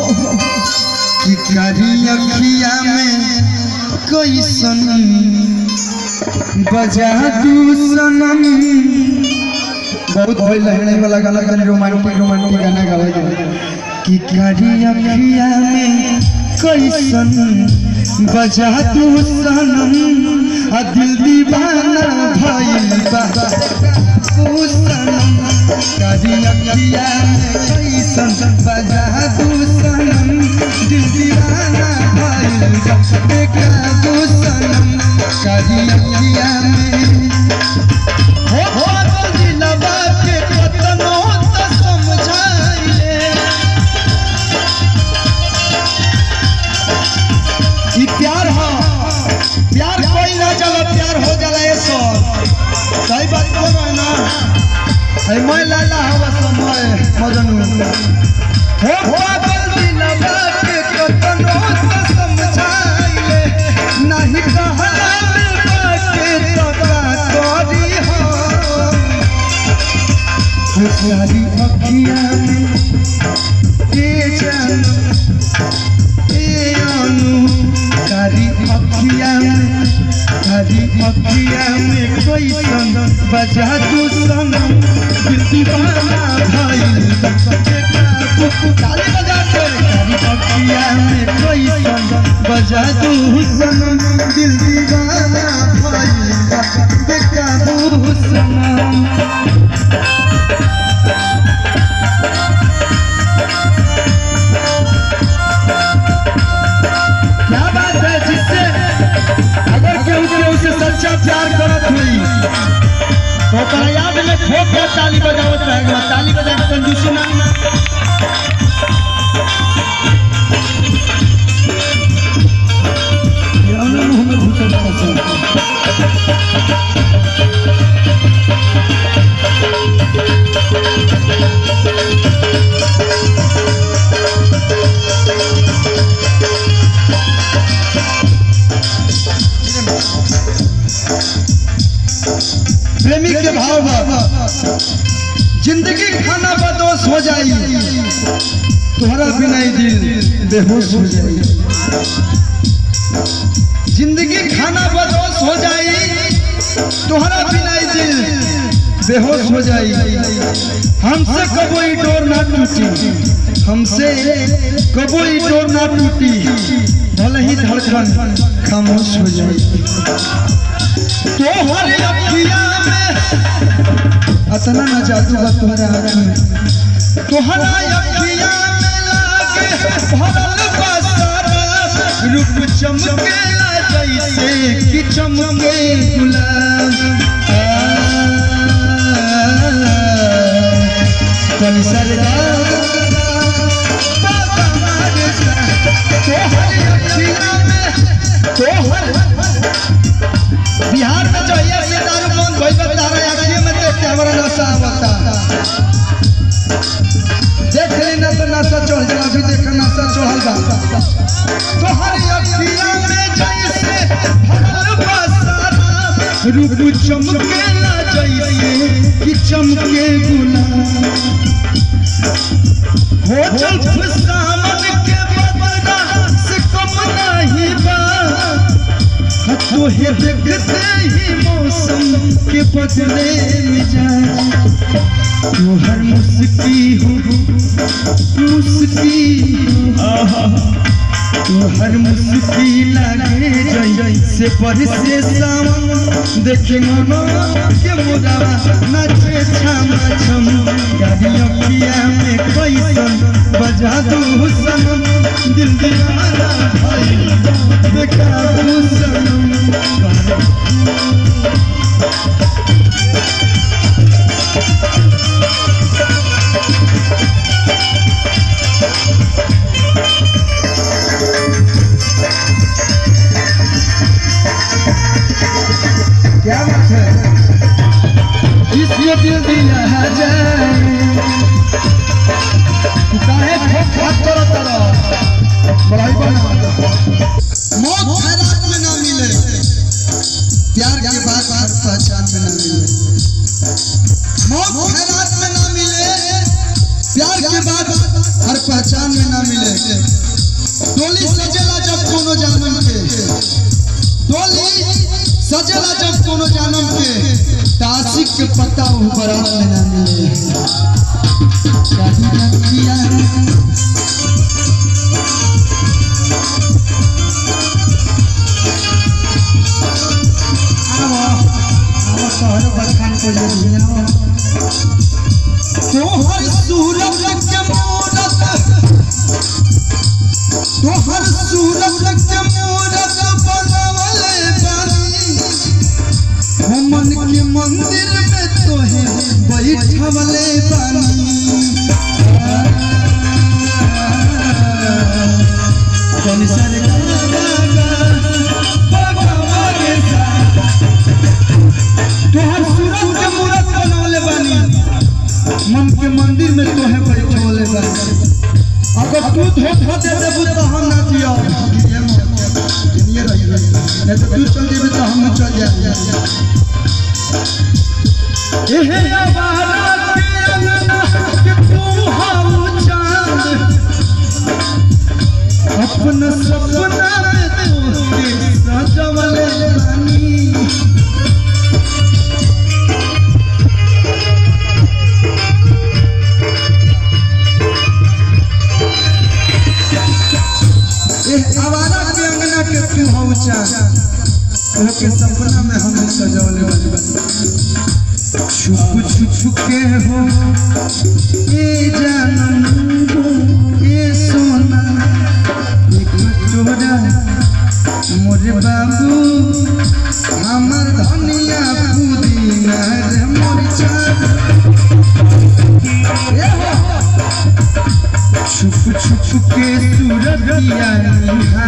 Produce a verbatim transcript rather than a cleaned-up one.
कि कारी अखिया में कैसन बजा तू सनम। बहुत भइल रहने वाला गाना तनी रोमांटिक रोमांटिक गाना गावे कि कारी अखिया में कैसन बजा तू सनम आ दिल दीवाना भइल बा तू सनम। कारी अखिया में कैसन बजा तू सनम दिल दीवाना भइल बा तू सनम। कारी अखिया में हो हो दिलवा के कतनो त समझाइले ई प्यार हा प्यार कोई ना चला प्यार हो जाला ये सब सही बात बोल रहा ना है मैं लाला हवा समय मजनू हो हो दिलवा के कतनो त समझाइले नहीं कहला कारी अखिया में ए जान ए अनु कारी अखिया में कारी अखिया में कैसन बजा तू सनम दिल दीवाना भइल ताली बजा के कारी अखिया में कैसन बजा तू सनम दिल दीवाना भइल बेकाबू सनम। सच्चा प्यार करत हुई तो ओकरा याद में ठोक के ताली बजावत रहेगा ताली बजा के कंजूसी ना ये मुंह में घुसल प्रेमी के भाव जिंदगी खाना बदोश हो जाई तुम्हारा बिना दिल बेहोश हो जाई। जिंदगी खाना बदोश हो जाई तुम्हारा बिना दिल बेहोश हो जाई। हमसे कबोई डोर ना टूटी हमसे कबोई डोर ना टूटी भले ही धड़कन खामोश हो जाई। तोहरे अखिया में अतना ना जादू बा तोहरे आँख में तोहरा अखिया में लागे भरल बा सारा रूप चमकेला जैसे कि चमके गुलाब। कल सरदा तोहरे अखिया में तोहर बिहार में जो ये से दारू कौन भइल बा तारा आँखिए में देख के हमरा नशा आवता देख ले ना तो नशा चढ़ जाला अभी देख नशा चढ़ल बा तोहरी अखिया में जैसे भरल बा सारा रूप चमकेला जैसे कि चमके गुलाब। हो चल सामन के बदला से कम नहीं बा तोहे देखते ही मौसम के बदले मिजाज। तोहर मुस्की हो मुस्की तोहर मुस्की लागे जैसे बरसे सावन देखे मनो के मुरावा नाचे छम छम। कारी अखिया में कैसन बजा तू सनम दिल दीवाना भइल बेकाबू सनम। क्या बात है इसलिए दिल दिया जाए काहे ठोक हाथ करो तरो बड़ाई बना मौत खैरात में ना मिले प्यार के बाद पहचान में ना मिले मौत खैरात में ना मिले प्यार के बाद हर पहचान में ना मिले। डोली सजेला जब कोनो जानम के डोली सजेला जब कोनो जानम के तासिक के पत्ता वो बारात में ना मिले किया शहर बखान को ले तोहर सूरत के मूरत तोहर सूरत के मूरत बनवले बानी हमन के मंदिर में तोहे बैठवले बानी कौन सारे तोहर सूरत के मूरत बनवले बानी मन के मंदिर में तोहे बैठवले बानी अगर तू धोखा दे देबू तो हम ना जियो ये रही रही नहीं तो तू चल जेबे तो हम चल जाएंगे एहे आवारा के अंगना के तू हम चांद अपना सपना में तोके सजवले बानी आवारा के अंगना के तू हो चांद तोके सपना में हम सजवले बानी छुप छुप के हो ए जानम ए सोना एक टोरा मोरे बाबू हमर धनिया पुदीना रे मोर चांद छुप छुप के सूरतिया